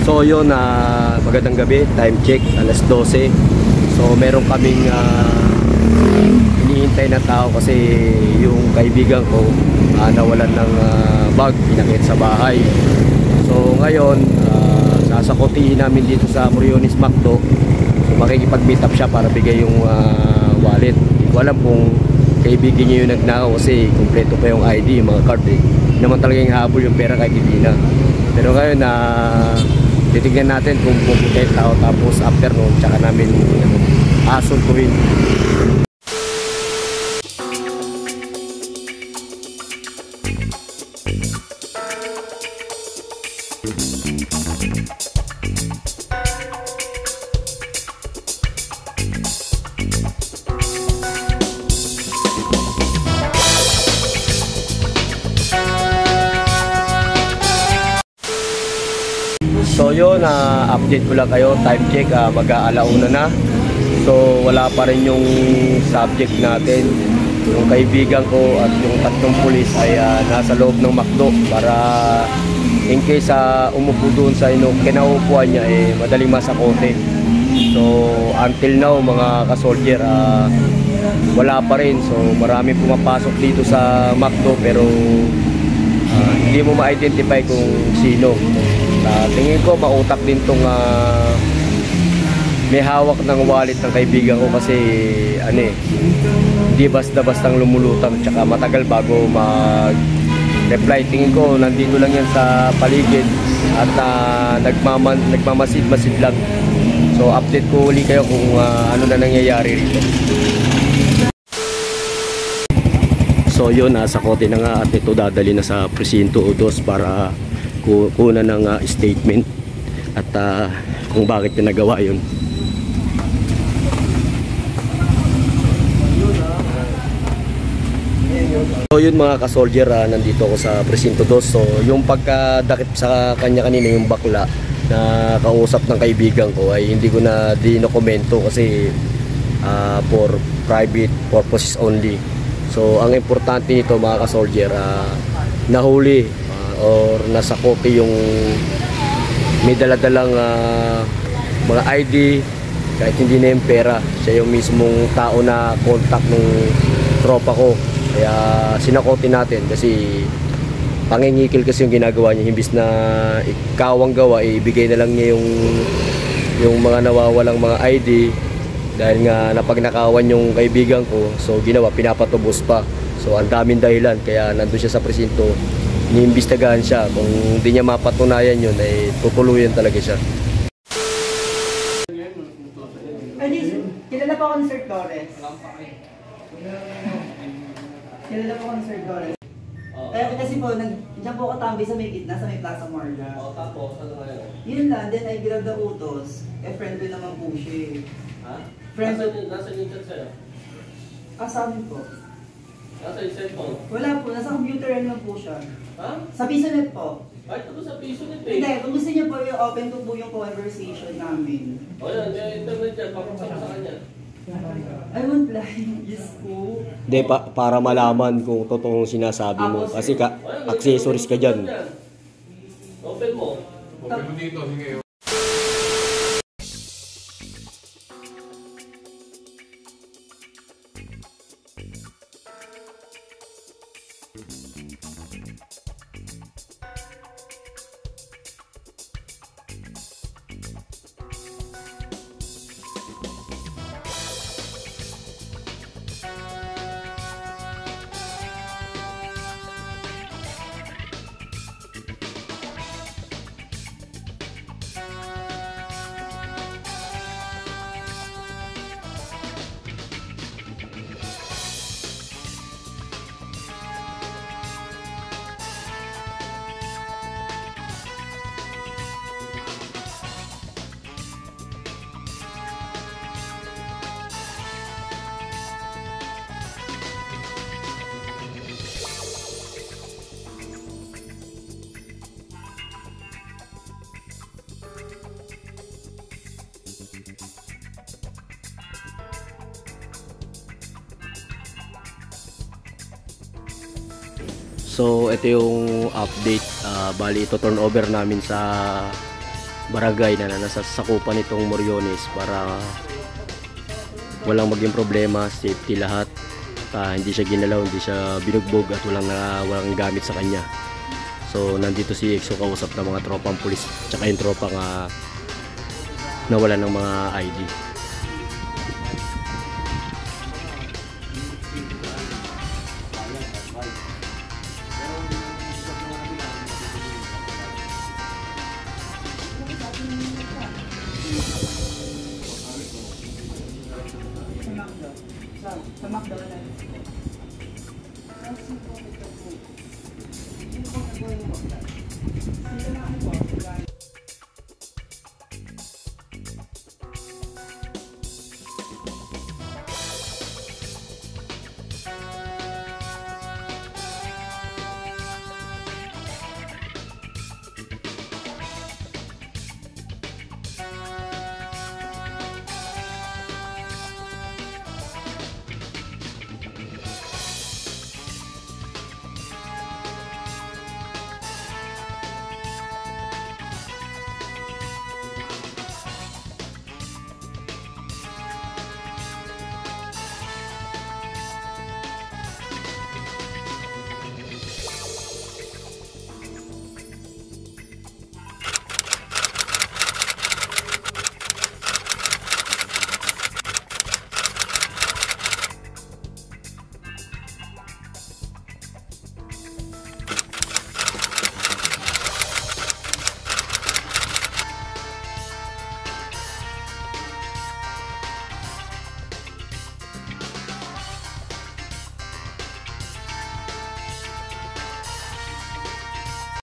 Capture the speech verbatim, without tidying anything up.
So yun, uh, magandang gabi, time check, alas dose. So meron kaming uh, hinihintay na tao kasi yung kaibigan ko uh, nawalan ng uh, bag, pinakit sa bahay. So ngayon, uh, sasakotihin namin dito sa Moriones Macdo. So makikipag-meet up siya para bigay yung uh, wallet. Hindi ko alam kung kaibigan niya yung nagnakaw kasi kompleto pa yung I D, yung mga card eh. Hindi naman talaga yung habol yung pera kay Kibina. Pero ngayon na uh, titignan natin kung pupunta yung tao, tapos after noon tsaka namin ano, asuntuhin. So yun, uh, update ko lang kayo, time check, uh, mag-aalauna na. So wala pa rin yung subject natin. Yung kaibigan ko at yung tatlong pulis ay uh, nasa loob ng Macdo para in case uh, umupo doon sa ino, kinaupuan niya eh madaling masakote. So until now mga ka-soldier, uh, wala pa rin. So marami pumapasok dito sa Macdo pero uh, hindi mo ma-identify kung sino. Uh, tingin ko mautak din tong uh, may hawak ng wallet ng kaibigan ko kasi ano eh, hindi basta-bastang lumulutang tsaka matagal bago mag-reply. Tingin ko nandito lang yan sa paligid at uh, nagmaman, nagmamasid-masid lang. So update ko uli kayo kung uh, ano na nangyayari rito. So yun, nasa kote na nga at ito dadali na sa presinto o dos para kuna ng uh, statement at uh, kung bakit niya nagawa yun. So yun mga ka-soldier, uh, nandito ako sa presinto dos. So yung pagkadakip sa kanya kanina, yung bakla na kausap ng kaibigan ko ay hindi ko na dinokomento kasi uh, for private purposes only. So ang importante nito mga ka-soldier, uh, nahuli or nasa kote yung may daladalang uh, mga I D kahit hindi na yung pera. Siya yung mismong tao na contact ng tropa ko, kaya sinakote natin kasi pangingikil kasi yung ginagawa niya. Imbis na ikawang gawa, ibigay na lang niya yung yung mga nawawalang mga I D dahil nga napagnakawan yung kaibigan ko. So ginawa, pinapatubos pa. So ang daming dahilan kaya nandun siya sa presinto. Iniimbestigahan siya. Kung hindi niya mapatunayan yun, ay tutuluyan talaga siya. Kilala pa ako ni Sir Torres. Kilala pa ako ni Sir Torres. Kaya kasi po, nandiyan po ako tambay sa may gitna, sa may Plaza Morga. O, tapos, ano ngayon? Yun lang, then I grab the utos. Eh, friend ko naman po siya. Ha? Friend ko. Nasa yung chat sa'yo? Ah, sa amin po. Nasa yung cellphone? Wala po, nasa computer lang po siya. Ha? Sa PisoNet po. Ay, ito sa piso nito eh. Hindi, kung gusto niyo po, i-open ko po yung conversation namin. O yan, may internet dyan, papaksak sa kanya. I won't lie, yes po. Hindi, pa, para malaman kung totoong sinasabi mo kasi ka, accessories ka dyan. Open mo. Open mo dito, sige. So ito yung update, uh, bali ito turn over namin sa barangay na nasa sakupan nitong Moriones para walang maging problema, safety lahat. Uh, hindi siya ginalaw, hindi siya binugbog at walang, na, walang gamit sa kanya. So nandito si Exo kausap ng mga tropang pulis tsaka yung tropang uh, nawala ng mga I D.